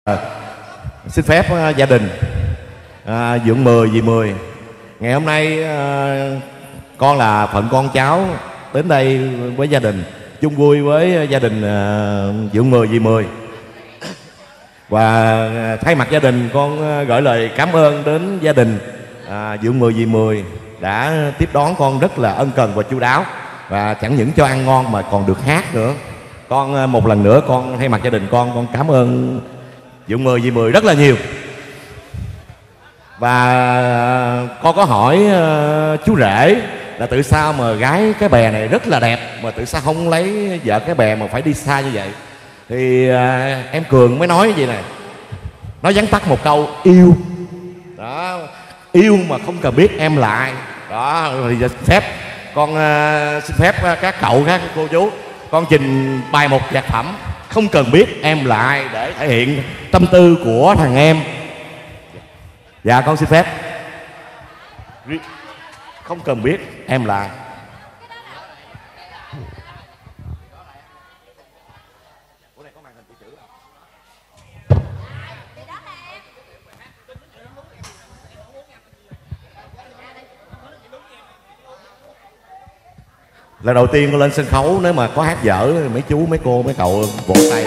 Xin phép gia đình Dượng 10 dì 10. Ngày hôm nay con là phận con cháu đến đây với gia đình, chung vui với gia đình Dượng 10 dì 10. Và thay mặt gia đình con gửi lời cảm ơn đến gia đình Dượng 10 dì 10 đã tiếp đón con rất là ân cần và chu đáo, và chẳng những cho ăn ngon mà còn được hát nữa. Con một lần nữa con thay mặt gia đình con cảm ơn Dượng 10 dì 10 rất là nhiều. Và con có hỏi chú rể là tự sao mà gái cái bè này rất là đẹp mà tự sao không lấy vợ cái bè mà phải đi xa như vậy. Thì em Cường mới nói gì nè, nói vắn tắt một câu: yêu. Đó, yêu mà không cần biết em là ai. Đó, thì con xin phép các cậu, các cô chú, con trình bày một nhạc phẩm Không Cần Biết Em Là Ai để thể hiện tâm tư của thằng em. Dạ con xin phép. Không cần biết em là ai. Lần đầu tiên con lên sân khấu, nếu mà có hát dở mấy chú, mấy cô, mấy cậu vỗ tay.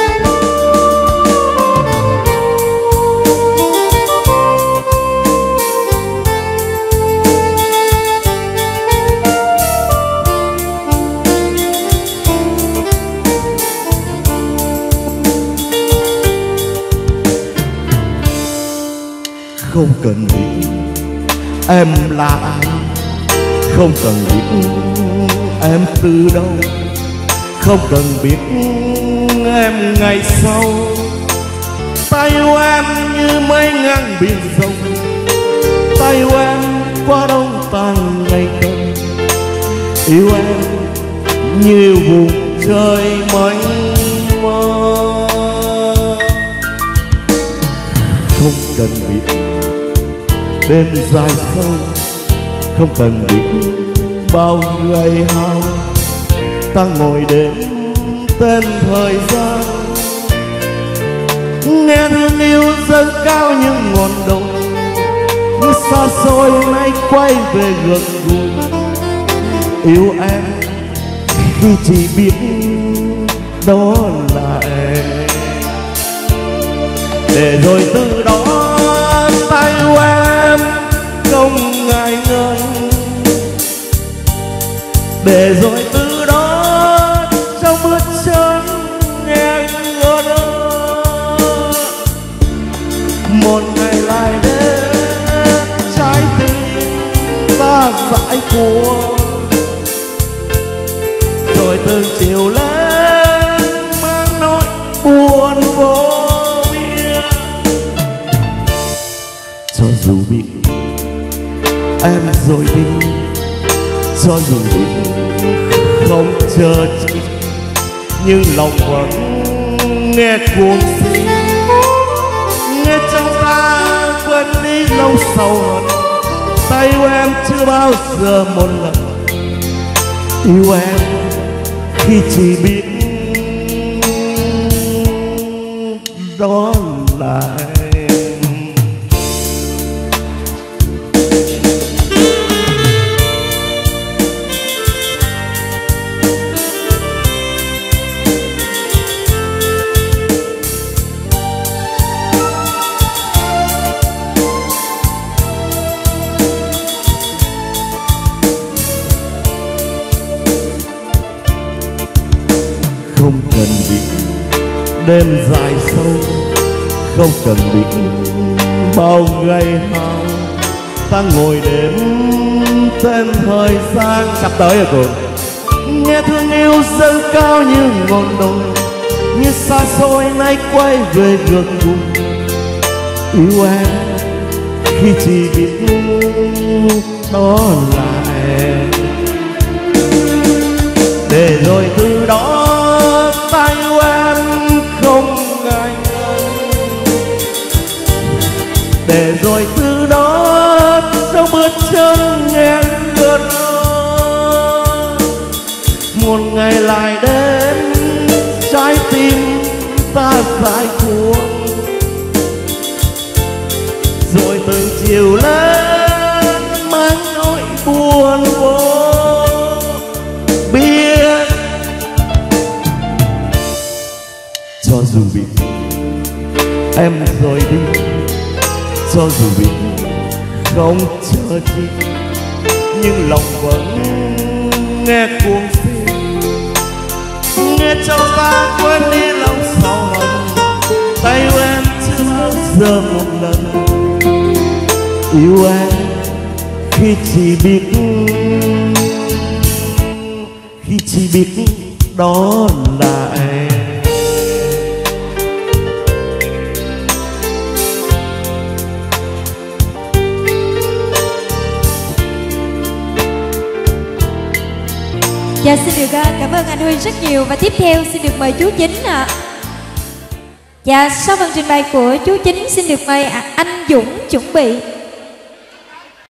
Không cần biết em là ai, không cần biết em từ đâu, không cần biết em ngày sau. Ta yêu em như mây ngang biển rộng, ta yêu em qua đông tàn ngày đông, yêu em như vùng trời mênh mông. Không cần biết đêm dài sâu, không cần biết bao ngày hao, ta ngồi đêm tên thời gian, nghe thương yêu dâng cao những ngọn đồi, như xa xôi nay quay về gần gũi. Yêu em khi chỉ biết đó là em, để rồi từ đó ta yêu em không ngại ngần, để rồi từ đó trong bước chân ngang ngỡ. Một ngày lại đến trái tim ta dãi cuồng, rồi từng chiều lên mang nỗi buồn vô biên. Cho dù biết em rồi đi, cho dù biết không chờ chi, nhưng lòng vẫn nghe cuồng si, nghe trong ta quên đi lâu sầu hận. Ta yêu em chưa bao giờ một lần, yêu em khi chỉ biết đó là em. Không cần biết đêm dài sâu, không cần biết bao ngày hao, ta ngồi đêm tên thời gian. Sắp tới rồi Cường. Nghe thương yêu dâng cao như ngọn đồi, như xa xôi nay quay về gần gũi. Yêu em khi chỉ biết đó là em, để rồi từ đó ta yêu em không ngại ngần, để rồi từ đó trong bước chân ngang ngỡ. Một ngày lại đến trái tim ta dại cuồng, chiều lên mang nỗi buồn vô biết. Cho dù biết em rồi đi, cho dù biết không chờ chi, nhưng lòng vẫn nghe cuồng phiền, nghe cho ta quên đi lòng sầu hận. Tay yêu em chưa bao giờ một lần, yêu em khi chỉ biết đó là em. Dạ xin được cảm ơn anh Huy rất nhiều. Và tiếp theo xin được mời chú Chính ạ. Dạ sau phần trình bày của chú Chính xin được mời anh Dũng chuẩn bị.